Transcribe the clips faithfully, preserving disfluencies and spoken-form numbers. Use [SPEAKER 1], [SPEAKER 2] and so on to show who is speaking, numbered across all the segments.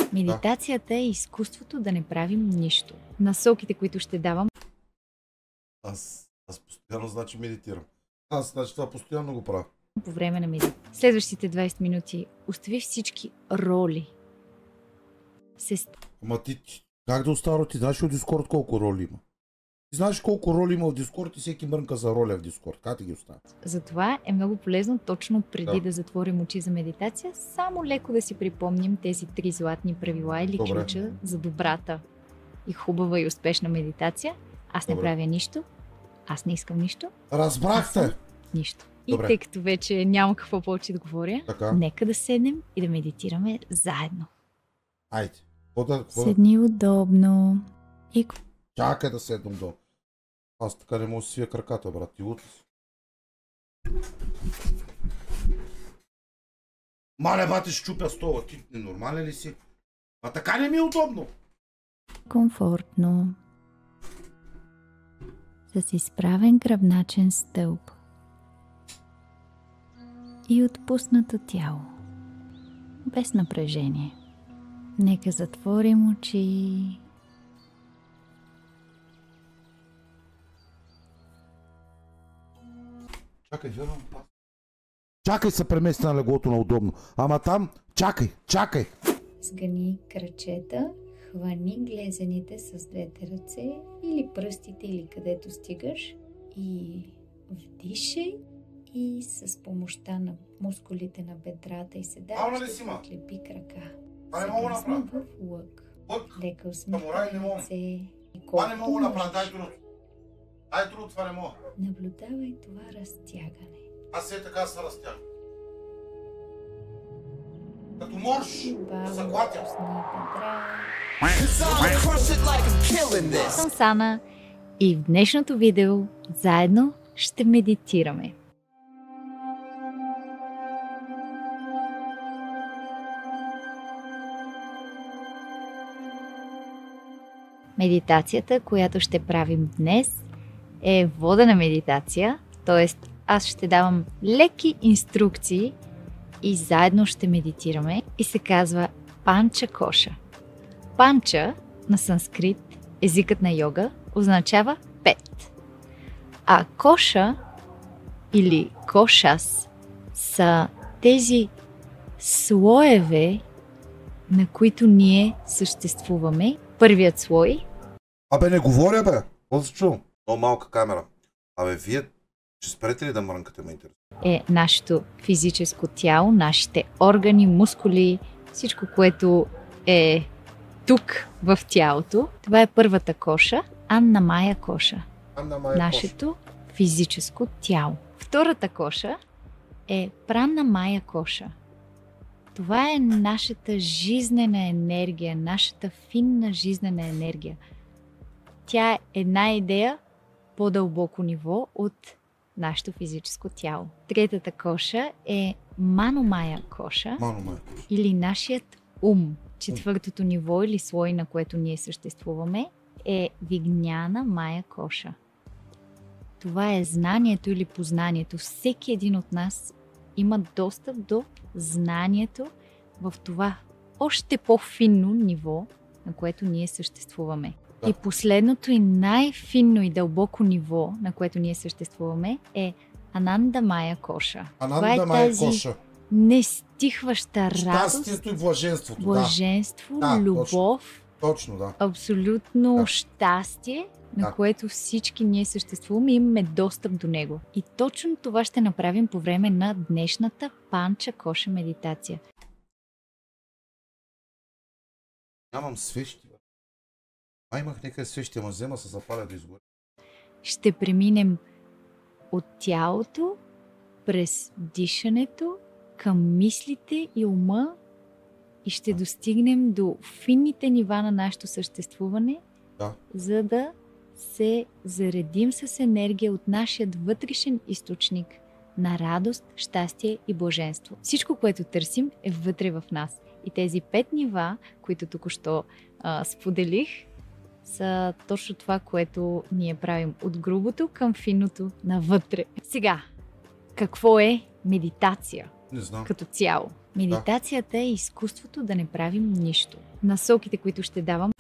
[SPEAKER 1] Медитацията е изкуството да не правим нищо. Насоките, които ще давам...
[SPEAKER 2] Аз, аз постоянно значи медитирам. Аз значи това постоянно го правя.
[SPEAKER 1] По време на медитация. Следващите двайсет минути остави всички роли. Се...
[SPEAKER 2] Ама ти, как да остава? Ти знаеш ли в Дискорд колко роли има? Ти знаеш колко роли има в Дискорд и всеки мрънка за роля в Дискорд. Как ти ги оставя?
[SPEAKER 1] Затова е много полезно точно преди да,
[SPEAKER 2] да
[SPEAKER 1] затворим очи за медитация, само леко да си припомним тези три златни правила или
[SPEAKER 2] Добре.
[SPEAKER 1] ключа за добрата и хубава и успешна медитация. Аз не
[SPEAKER 2] Добре.
[SPEAKER 1] правя нищо. Аз не искам нищо.
[SPEAKER 2] Разбрахте!
[SPEAKER 1] Нищо.
[SPEAKER 2] Добре.
[SPEAKER 1] И тъй като вече няма какво повече да говоря,
[SPEAKER 2] така.
[SPEAKER 1] Нека да седнем и да медитираме заедно.
[SPEAKER 2] Айде. Да,
[SPEAKER 1] Седни удобно. И...
[SPEAKER 2] Чакай да седнем до. Аз така не мога да свия краката, брат. Ти лут. Мале, бате, ще чупя стола. Ти ненормален ли си? А така не ми е удобно.
[SPEAKER 1] Комфортно. С изправен гръбначен стълб. И отпуснато тяло. Без напрежение. Нека затворим очи.
[SPEAKER 2] Чакай, вярвам. Чакай се премести на леглото на удобно. Ама там, чакай, чакай.
[SPEAKER 1] Сгъни крачета, хвани глезените с двете ръце или пръстите, или където стигаш и вдишай и с помощта на мускулите на бедрата и седалището ще подкрепи крака. Сега сме в лък. Лека усмивка на лице.
[SPEAKER 2] Това не мога да направя, дай труд. Дай труд, това не мога.
[SPEAKER 1] Наблюдавай това разтягане.
[SPEAKER 2] Аз се така се разтягам. Като морж, да се клатя.
[SPEAKER 1] Съм Сана и в днешното видео заедно ще медитираме. Медитацията, която ще правим днес, е водена медитация, т.е. аз ще давам леки инструкции и заедно ще медитираме и се казва Панча Коша. Панча на санскрит, езикът на йога, означава пет. А коша или кошас са тези слоеве, на които ние съществуваме. Първият слой.
[SPEAKER 2] Абе, не говоря, бе. Какво се чувам? Много малка камера. Абе, вие ще спрете ли да мрънкате, ме интересува?
[SPEAKER 1] Е нашето физическо тяло, нашите органи, мускули, всичко, което е тук в тялото. Това е първата коша, Анна Майя коша.
[SPEAKER 2] Анна Майя
[SPEAKER 1] нашето коша. Физическо тяло. Втората коша е Пранна Майя коша. Това е нашата жизнена енергия, нашата финна жизнена енергия. Тя е една идея по-дълбоко ниво от нашето физическо тяло. Третата коша е Маномая коша,
[SPEAKER 2] Маномая.
[SPEAKER 1] Или нашият ум. Четвъртото ниво или слой, на което ние съществуваме, е Вигняна Майя коша. Това е знанието или познанието. Всеки един от нас има достъп до знанието в това още по-финно ниво, на което ние съществуваме. Да. И последното и най-финно и дълбоко ниво, на което ние съществуваме, е Ананда Майя коша.
[SPEAKER 2] Ананда Майя коша.
[SPEAKER 1] Нестихваща радост.
[SPEAKER 2] Щастието и блаженството.
[SPEAKER 1] Блаженство,
[SPEAKER 2] да.
[SPEAKER 1] любов.
[SPEAKER 2] Точно, точно да.
[SPEAKER 1] Абсолютно
[SPEAKER 2] да.
[SPEAKER 1] щастие, на
[SPEAKER 2] да.
[SPEAKER 1] което всички ние съществуваме и имаме достъп до него. И точно това ще направим по време на днешната Панча Коша медитация.
[SPEAKER 2] Нямам свещи. А имах някъде свещи, ама взема се запаля да изгоря.
[SPEAKER 1] Ще преминем от тялото, през дишането, към мислите и ума и ще достигнем до финните нива на нашето съществуване,
[SPEAKER 2] да.
[SPEAKER 1] За да се заредим с енергия от нашия вътрешен източник на радост, щастие и блаженство. Всичко, което търсим, е вътре в нас. И тези пет нива, които току-що а, споделих, са точно това, което ние правим от грубото към финното навътре. Сега, какво е медитация?
[SPEAKER 2] Не знам.
[SPEAKER 1] Като цяло? Медитацията е изкуството да не правим нищо. Насоките, които ще давам.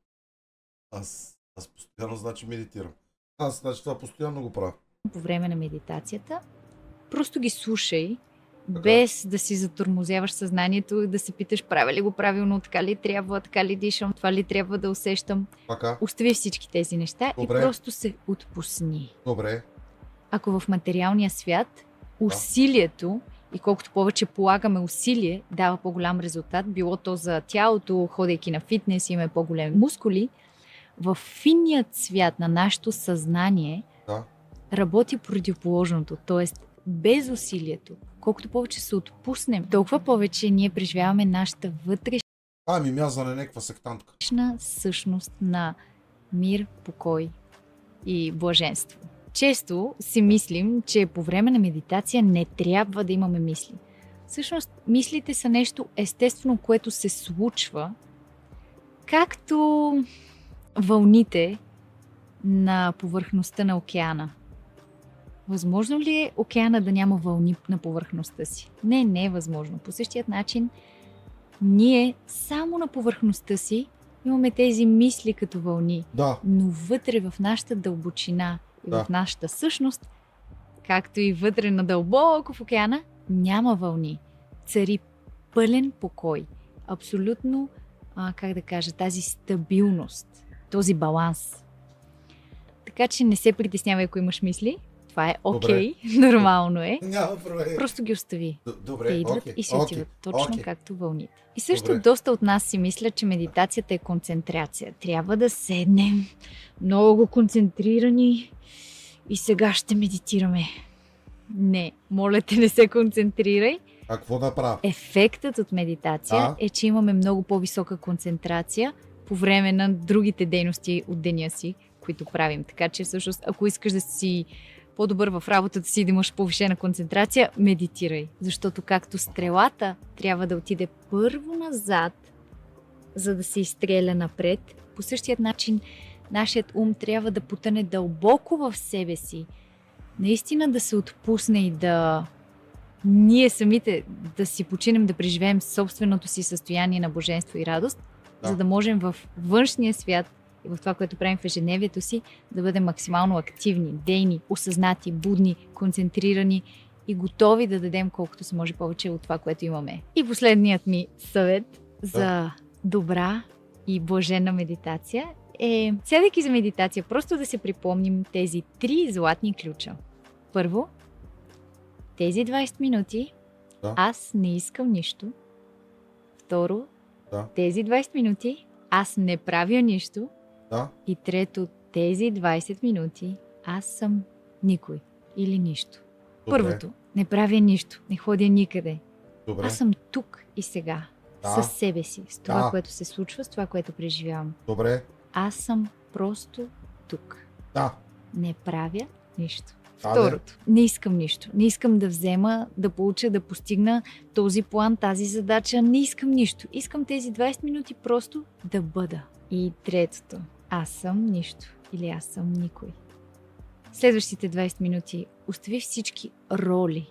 [SPEAKER 2] Аз, аз постоянно значи медитирам. Аз значи това постоянно го правя.
[SPEAKER 1] По време на медитацията, просто ги слушай,
[SPEAKER 2] Така.
[SPEAKER 1] без да си затормозяваш съзнанието и да се питаш, правя ли го правилно, така ли трябва, така ли дишам, това ли трябва да усещам.
[SPEAKER 2] Така.
[SPEAKER 1] Остави всички тези неща.
[SPEAKER 2] Добре.
[SPEAKER 1] И просто се отпусни.
[SPEAKER 2] Добре.
[SPEAKER 1] Ако в материалния свят усилието и колкото повече полагаме усилие, дава по-голям резултат, било то за тялото, ходейки на фитнес, имаме по-големи мускули, в финният свят на нашето съзнание
[SPEAKER 2] Да.
[SPEAKER 1] работи противоположното, т.е. без усилието. Колкото повече се отпуснем, толкова повече ние преживяваме нашата вътрешна
[SPEAKER 2] Ами мязане някаква сектантка.
[SPEAKER 1] същност на мир, покой и блаженство. Често си мислим, че по време на медитация не трябва да имаме мисли. Всъщност, мислите са нещо естествено, което се случва, както вълните на повърхността на океана. Възможно ли е океана да няма вълни на повърхността си? Не, не е възможно. По същият начин, ние само на повърхността си имаме тези мисли като вълни.
[SPEAKER 2] Да.
[SPEAKER 1] Но вътре в нашата дълбочина и
[SPEAKER 2] Да.
[SPEAKER 1] в нашата същност, както и вътре надълбоко в океана, няма вълни. Цари пълен покой. Абсолютно, а, как да кажа, тази стабилност, този баланс. Така че не се притеснявай, ако имаш мисли. Това е окей, okay. Нормално е.
[SPEAKER 2] Няма проблем.
[SPEAKER 1] Просто ги остави.
[SPEAKER 2] Добре,
[SPEAKER 1] Те идват
[SPEAKER 2] окей,
[SPEAKER 1] и си
[SPEAKER 2] окей,
[SPEAKER 1] отиват, точно
[SPEAKER 2] окей.
[SPEAKER 1] както вълните. И също
[SPEAKER 2] Добре.
[SPEAKER 1] доста от нас си мислят, че медитацията е концентрация. Трябва да седнем много концентрирани и сега ще медитираме. Не, моля те, не се концентрирай.
[SPEAKER 2] А какво да правя?
[SPEAKER 1] Ефектът от медитация
[SPEAKER 2] А?
[SPEAKER 1] е, че имаме много по-висока концентрация по време на другите дейности от деня си, които правим. Така че всъщност, ако искаш да си по-добър в работата си, да имаш повишена концентрация, медитирай. Защото както стрелата трябва да отиде първо назад, за да се изстреля напред, по същият начин нашият ум трябва да потъне дълбоко в себе си, наистина да се отпусне и да ние самите да си починем, да преживеем собственото си състояние на блаженство и радост,
[SPEAKER 2] Да.
[SPEAKER 1] за да можем в външния свят и в това, което правим в ежедневието си, да бъдем максимално активни, дейни, осъзнати, будни, концентрирани и готови да дадем колкото се може повече от това, което имаме. И последният ми съвет за добра и блажена медитация е, сядайки за медитация, просто да се припомним тези три златни ключа. Първо, тези двайсет минути
[SPEAKER 2] Да.
[SPEAKER 1] аз не искам нищо. Второ,
[SPEAKER 2] Да.
[SPEAKER 1] тези двайсет минути аз не правя нищо.
[SPEAKER 2] Да.
[SPEAKER 1] И трето, тези двайсет минути аз съм никой или нищо.
[SPEAKER 2] Добре.
[SPEAKER 1] Първото, не правя нищо, не ходя никъде.
[SPEAKER 2] Добре.
[SPEAKER 1] Аз съм тук и сега,
[SPEAKER 2] Да.
[SPEAKER 1] със себе си, с това,
[SPEAKER 2] Да.
[SPEAKER 1] което се случва, с това, което преживявам.
[SPEAKER 2] Добре.
[SPEAKER 1] Аз съм просто тук.
[SPEAKER 2] Да.
[SPEAKER 1] Не правя нищо.
[SPEAKER 2] Да,
[SPEAKER 1] Второто, не искам нищо. Не искам да взема, да получа, да постигна този план, тази задача. Не искам нищо. Искам тези двайсет минути просто да бъда. И третото, аз съм нищо или аз съм никой. Следващите двайсет минути остави всички роли.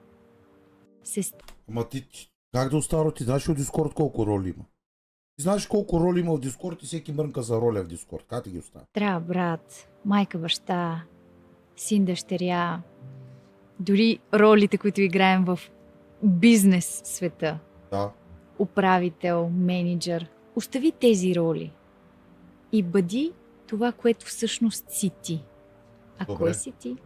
[SPEAKER 1] Се
[SPEAKER 2] Ама ти, как да остава? Ти знаеш ли в Дискорд колко роли има? Ти знаеш колко роли има в Дискорд и всеки мрънка за роля в Дискорд. Как ти ги оставя?
[SPEAKER 1] трябва брат, майка, баща, син, дъщеря, дори ролите, които играем в бизнес света.
[SPEAKER 2] Да.
[SPEAKER 1] Управител, менеджер. Остави тези роли и бъди това, което всъщност си ти. А
[SPEAKER 2] Добре.
[SPEAKER 1] кой си ти?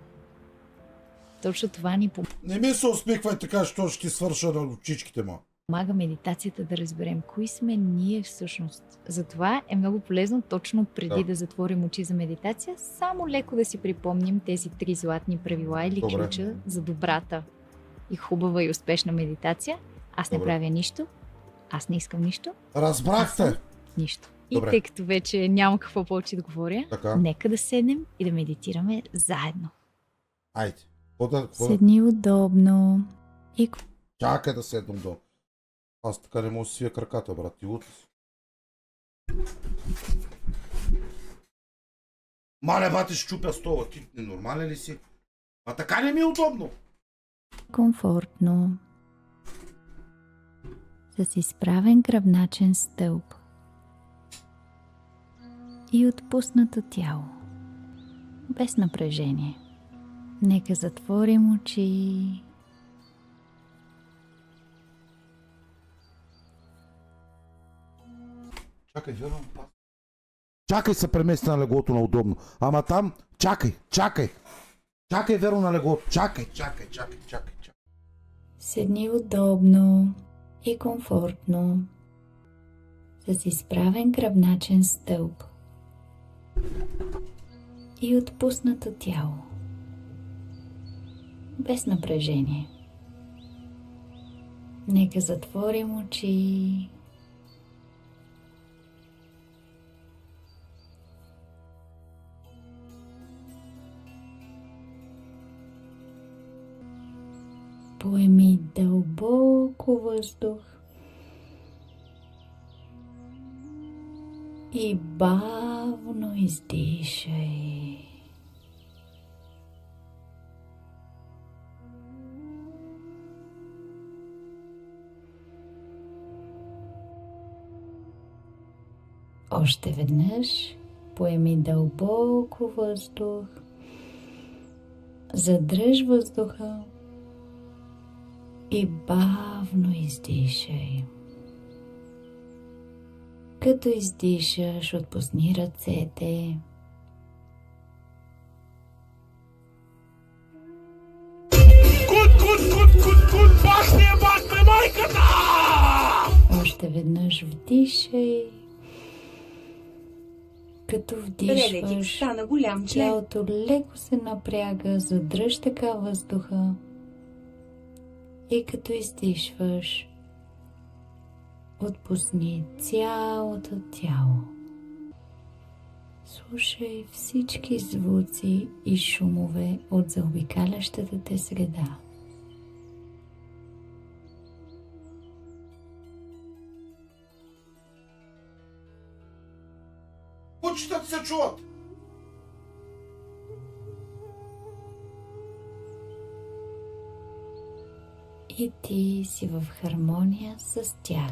[SPEAKER 1] Точно това ни
[SPEAKER 2] Не ми се усмихвай така, що ще ти свърша на очичките му.
[SPEAKER 1] помага медитацията да разберем кои сме ние всъщност. Затова е много полезно точно преди
[SPEAKER 2] Да.
[SPEAKER 1] да затворим очи за медитация, само леко да си припомним тези три златни правила или
[SPEAKER 2] Добре.
[SPEAKER 1] ключа за добрата и хубава и успешна медитация. Аз не
[SPEAKER 2] Добре.
[SPEAKER 1] правя нищо, аз не искам нищо,
[SPEAKER 2] Разбрахте!
[SPEAKER 1] нищо.
[SPEAKER 2] Добре.
[SPEAKER 1] И тъй като вече няма какво повече да говоря,
[SPEAKER 2] Така.
[SPEAKER 1] нека да седнем и да медитираме заедно.
[SPEAKER 2] Айде. Какво да, какво да...
[SPEAKER 1] Седни удобно и
[SPEAKER 2] Чакай да седнем до. Аз така не мога да си свия краката, брат. Ти лут си. Мале, бате, ще чупя стола. Ти ненормален ли си? А така не ми е удобно.
[SPEAKER 1] комфортно. с изправен гръбначен стълб и отпуснато тяло, без напрежение. Нека затворим очи.
[SPEAKER 2] Чакай, верно. Чакай се премести на леглото на удобно. Ама там, чакай, чакай. Чакай, верно на леглото. Чакай, чакай, чакай, чакай, чакай.
[SPEAKER 1] Седни удобно и комфортно, с изправен гръбначен стълб и отпуснато тяло, без напрежение. Нека затворим очи. Поеми дълбоко въздух и бавно издишай. Още веднъж поеми дълбоко въздух, задръж въздуха и бавно издишай. Като издишаш, отпусни ръцете.
[SPEAKER 3] Кут, кут, кут, кут, кут, бахне, бахне, майката!
[SPEAKER 1] Още веднъж вдишай. Като вдишваш,
[SPEAKER 4] стана голям член.
[SPEAKER 1] тялото леко се напряга, задръж така въздуха. И като издишваш, отпусни цялото тяло. Слушай всички звуци и шумове от заобикалящата те среда.
[SPEAKER 2] Кучетата се чуват.
[SPEAKER 1] И ти си в хармония с тях.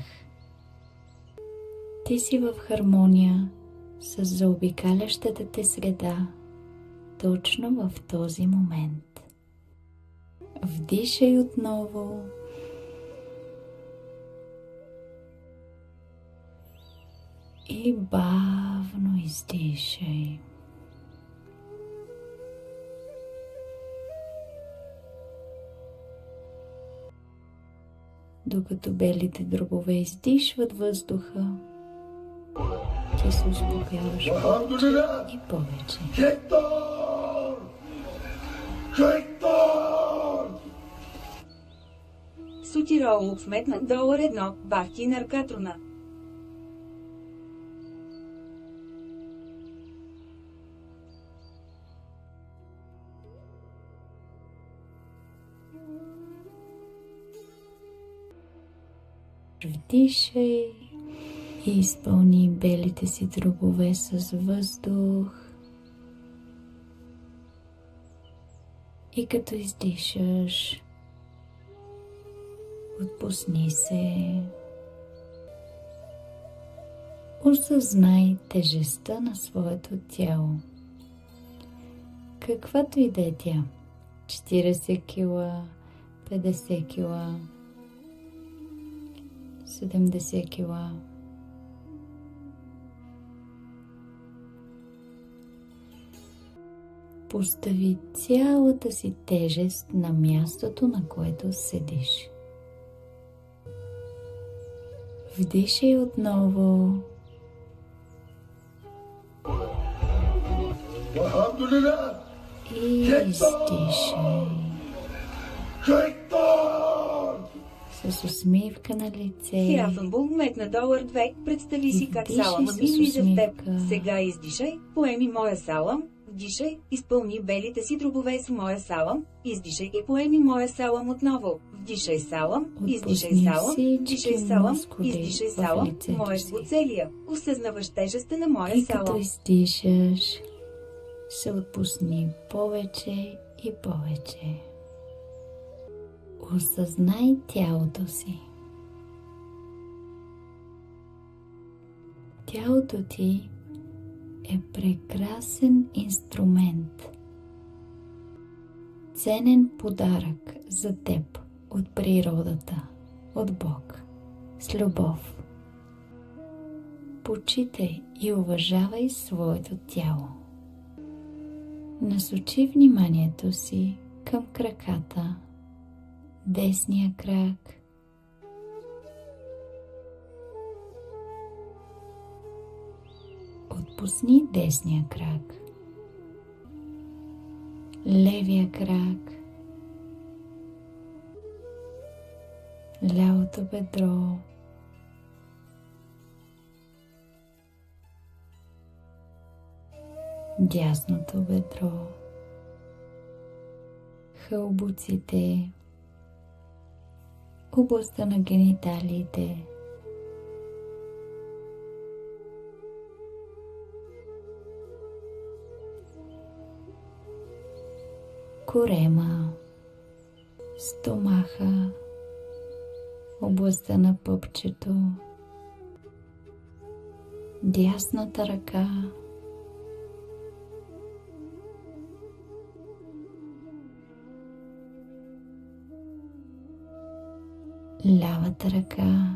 [SPEAKER 1] Ти си в хармония с заобикалящата те среда, точно в този момент. Вдишай отново. И бавно издишай. Докато белите дробове издишват въздуха, ти се успокояваш повече и повече.
[SPEAKER 3] Хектор! Хектор!
[SPEAKER 4] Сутирол вметнат долар едно, бахти наркатрона.
[SPEAKER 1] Вдишай и изпълни белите си дробове с въздух. И като издишаш, отпусни се. Осъзнай тежестта на своето тяло. Каквато и да е тя. четиридесет кила, петдесет кила, седемдесет кила. Постави цялата си тежест на мястото, на което седиш. Вдишай отново. И издишай. С усмивка на лице.
[SPEAKER 4] Хирафънбул метна долар две. Представи си как салама ми влиза в теб. Сега издишай, поеми моя салам. Вдишай, изпълни белите си дробове с моя салам. Издишай и поеми моя салам отново. Вдишай салам, издишай салам, вдишай салам, издишай салам, моят го целия. Осъзнаваш тежестта на моя
[SPEAKER 1] и
[SPEAKER 4] салам.
[SPEAKER 1] Като издишаш, се отпусни повече и повече. Осъзнай тялото си. Тялото ти е прекрасен инструмент. Ценен подарък за теб от природата, от Бог, с любов. Почитай и уважавай своето тяло. Насочи вниманието си към краката, десния крак, отпусни десния крак, левия крак, лявото бедро, дясното бедро, хълбуците, областта на гениталиите, корема, стомаха, областта на пъпчето, дясната ръка, лявата ръка,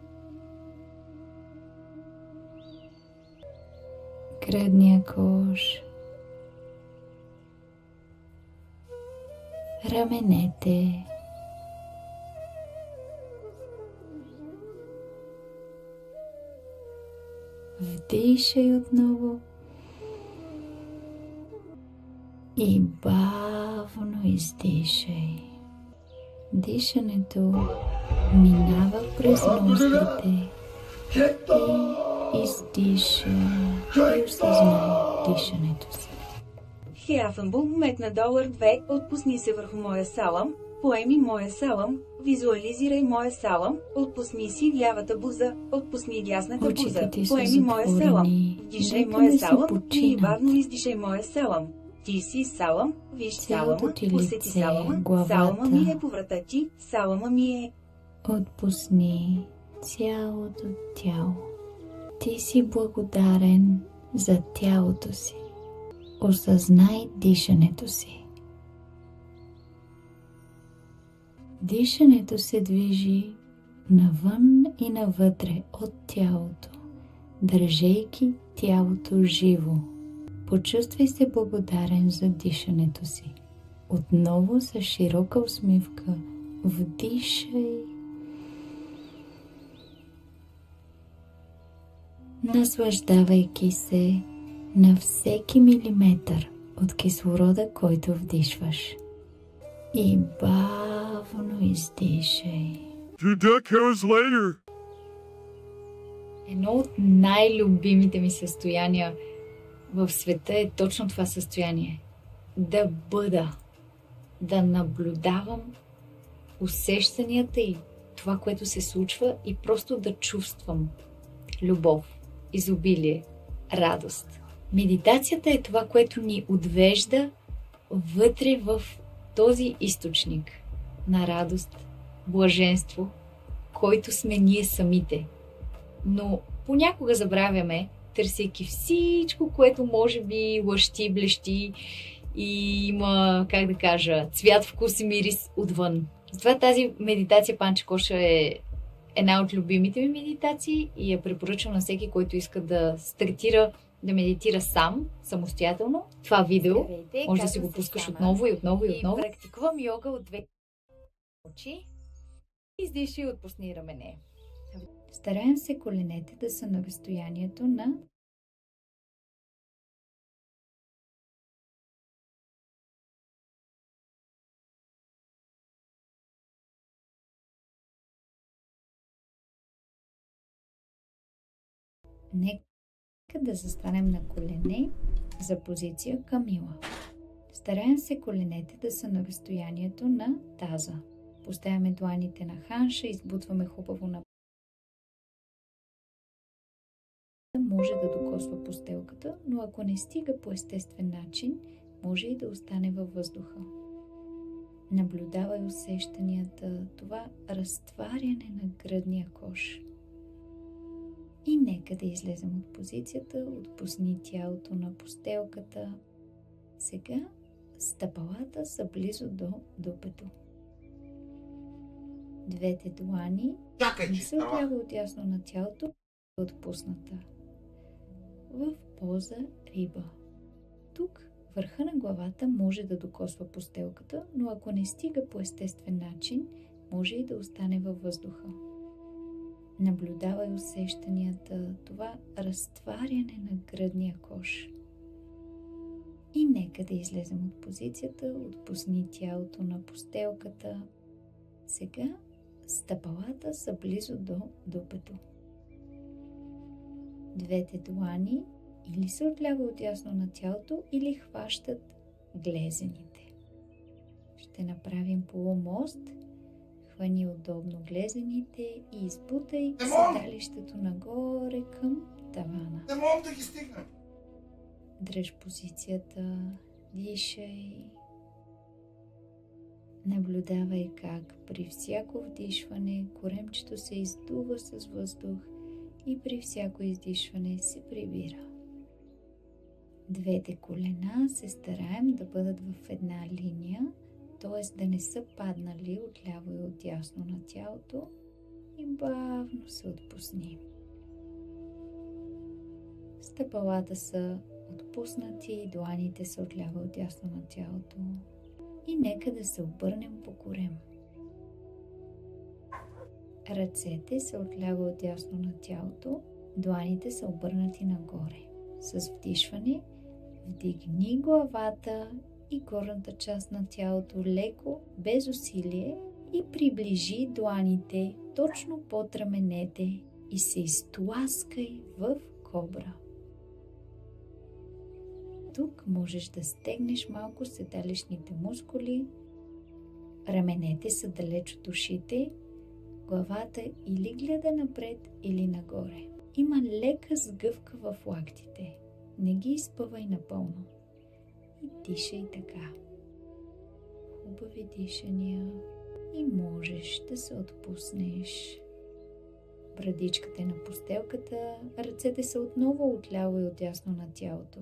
[SPEAKER 1] гръдния кош, раменете, вдишай отново и бавно издишай. Дишането минава през ноздрите и издиша и осъзнай дишането си.
[SPEAKER 4] Хеафъмбул метна долар две, отпусни се върху моя салам, поеми моя салам, визуализирай моя салам, отпусни си лявата буза, отпусни дясната буза, поеми моя салам, вдишай моя салам и бавно издишай моя салам. Ти си салам, виж салама, посети салама, главата, салама ми е по врата ти, салама ми е.
[SPEAKER 1] Отпусни цялото тяло. Ти си благодарен за тялото си. Осъзнай дишането си. Дишането се движи навън и навътре от тялото, държейки тялото живо. Почувствай се благодарен за дишането си. Отново с широка усмивка вдишай, наслаждавайки се на всеки милиметър от кислорода, който вдишваш. И бавно издишай. Едно от най-любимите ми състояния в света е точно това състояние. Да бъда, да наблюдавам усещанията и това, което се случва и просто да чувствам любов, изобилие, радост. Медитацията е това, което ни отвежда вътре в този източник на радост, блаженство, който сме ние самите. Но понякога забравяме, търсейки всичко, което може би лъщи, блещи и има, как да кажа, цвят, вкус и мирис отвън. Затова тази медитация Панча Коша е една от любимите ми медитации и я препоръчвам на всеки, който иска да стартира да медитира сам, самостоятелно. Това видео Здравейте, може да си го пускаш отново и отново и отново. И практикувам йога от две очи. Издиши и отпусни рамене. Стараем се коленете да са на разстоянието на Нека да застанем на колене за позиция камила. Стараем се коленете да са на разстоянието на таза. Поставяме дланите на ханша, избутваме хубаво на може да докосва постелката, но ако не стига по естествен начин, може и да остане във въздуха. Наблюдавай усещанията, това разтваряне на гръдния кош. И нека да излезем от позицията, отпусни тялото на постелката. Сега стъпалата са близо до дупето. Двете длани не са отляво отясно на тялото, отпусната. В поза риба. Тук върха на главата може да докосва постелката, но ако не стига по естествен начин, може и да остане във въздуха. Наблюдавай усещанията, това разтваряне на гръдния кош. И нека да излезем от позицията, отпусни тялото на постелката. Сега стъпалата са близо до дупето. Двете длани или са отляво отясно на тялото, или хващат глезените. Ще направим полумост. Хвани удобно глезените и избутай седалището нагоре към тавана.
[SPEAKER 2] Не мога да ги стигна.
[SPEAKER 1] Дръж позицията, дишай. Наблюдавай как при всяко вдишване коремчето се издува с въздух и при всяко издишване се прибира. Двете колена се стараем да бъдат в една линия, т.е. да не са паднали отляво и отдясно на тялото, и бавно се отпусни. Стъпалата са отпуснати, дланите са отляво и отдясно на тялото. И нека да се обърнем по корем. Ръцете са отляво и отдясно на тялото, дланите са обърнати нагоре. С вдишване вдигни главата и горната част на тялото леко, без усилие, и приближи дланите точно под раменете и се изтласкай в кобра. Тук можеш да стегнеш малко седалищните мускули, раменете са далеч от ушите, главата или гледа напред, или нагоре. Има лека сгъвка в лактите, не ги изпъвай напълно. И дишай така. Хубави дишания и можеш да се отпуснеш. Брадичката е на постелката, ръцете са отново отляво и отдясно на тялото.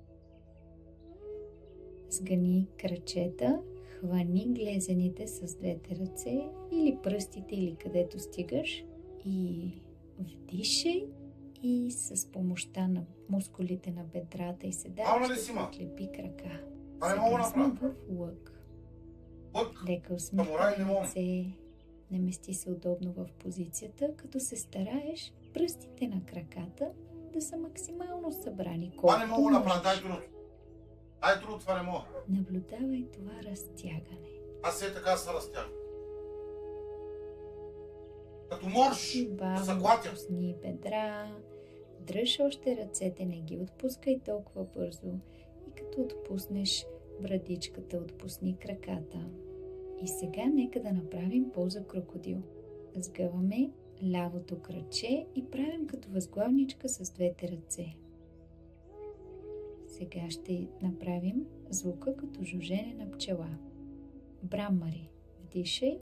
[SPEAKER 1] Сгъни крачета, хвани глезените с двете ръце или пръстите, или където стигаш, и вдишай и с помощта на мускулите на бедрата и седалището отлепи крака. Сега сме в лък. Лека усмивка на ръце, намести се удобно в позицията, като се стараеш пръстите на краката да са максимално събрани.
[SPEAKER 2] Това не мога да направя, дай друг. Дай друг, това не мога.
[SPEAKER 1] Наблюдавай това разтягане.
[SPEAKER 2] Аз се така се разтягам. Като можеш да се клатя.
[SPEAKER 1] Пусни бедра, дръж още ръцете, не ги отпускай толкова бързо, и като отпуснеш брадичката, отпусни краката. И сега нека да направим поза крокодил. Сгъваме лявото краче и правим като възглавничка с двете ръце. Сега ще направим звука като жужене на пчела. Брамари. Вдишай.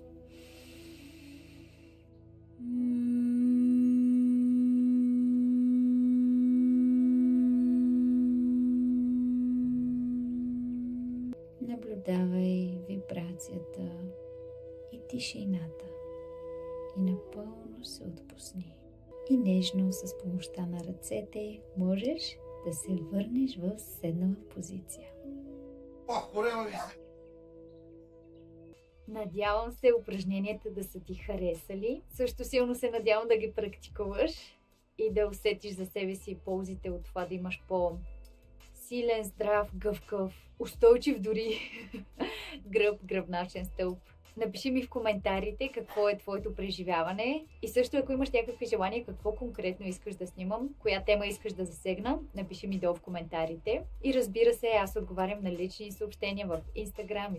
[SPEAKER 1] Наблюдавай вибрацията и тишината и напълно се отпусни. И нежно с помощта на ръцете можеш да се върнеш в седнала позиция.
[SPEAKER 2] Ох, корема ви се!
[SPEAKER 1] Надявам се упражненията да са ти харесали. Също силно се надявам да ги практикуваш и да усетиш за себе си ползите от това да имаш по-силен, здрав, гъвкав, устойчив дори гръб, гръбначен стълб. Напиши ми в коментарите какво е твоето преживяване и също ако имаш някакви желания, какво конкретно искаш да снимам, коя тема искаш да засегна, напиши ми долу в коментарите. И разбира се, аз отговарям на лични съобщения в Инстаграм.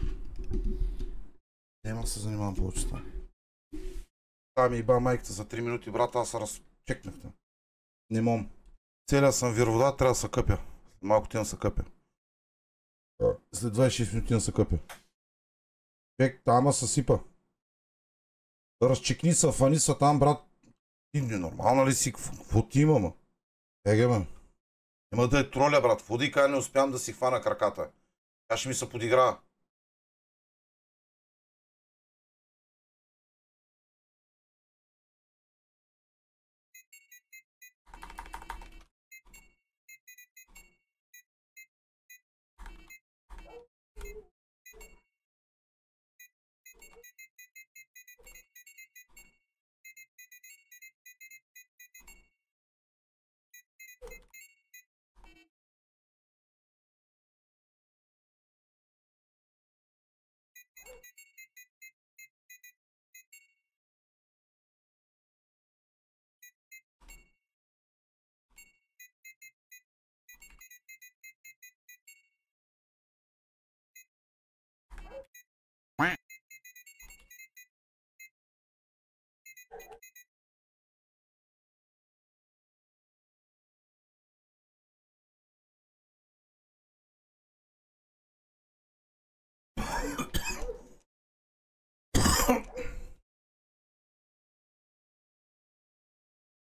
[SPEAKER 2] Няма да се занимавам повече. Това ми иба майката за три минути, брат, аз се разчекнахте. Не мом. Целият съм вировода, трябва да се къпя. Малко ти да се къпя. След двайсет и шест минути да се къпя. Чек, тама се сипа. Разчекни се, фани се там, брат. Ти ненормална ли си? Какво ти има, ма? Еге, ма. Има да е троля, брат. Води, кай не успявам да си хвана краката. Тя ще ми се подиграва.